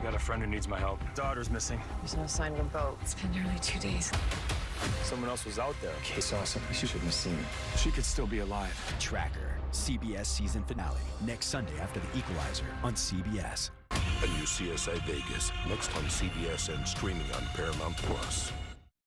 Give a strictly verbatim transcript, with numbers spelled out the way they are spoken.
got a friend who needs my help. Daughter's missing. There's no sign of a boat. It's been nearly two days. Someone else was out there. He saw something she shouldn't have seen. She could still be alive. Tracker, C B S season finale, next Sunday after The Equalizer on C B S. A new C S I Vegas, next on C B S and streaming on Paramount Plus.